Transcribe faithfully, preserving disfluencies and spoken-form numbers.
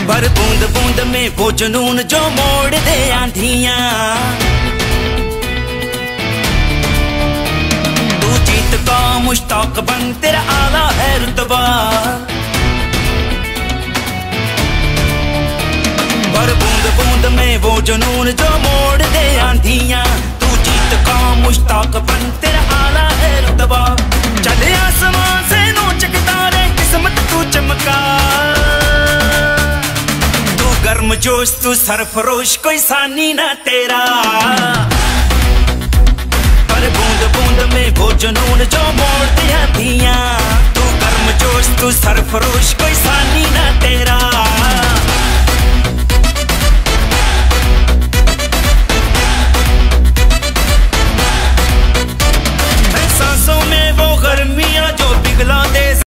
पर बूंद बूंद में वो जुनून जो मोड़ दे आंधियां। तू जीत का मुश्ताक बन, तेरा आला है रुतबा। पर बूंद बूंद में वो जुनून जो मोड़ दे आंधियां। तू जीत का मुश्ताक बन, तेरा आला है रुतबा। चले आसमां से नोचक तारे, किस्मत तू चमका। तू गर्म जोश, तू सरफरोश, कोई सानी ना तेरा। पर बूंद बूंद में वो जुनून जो मोड़ दे आंधियां।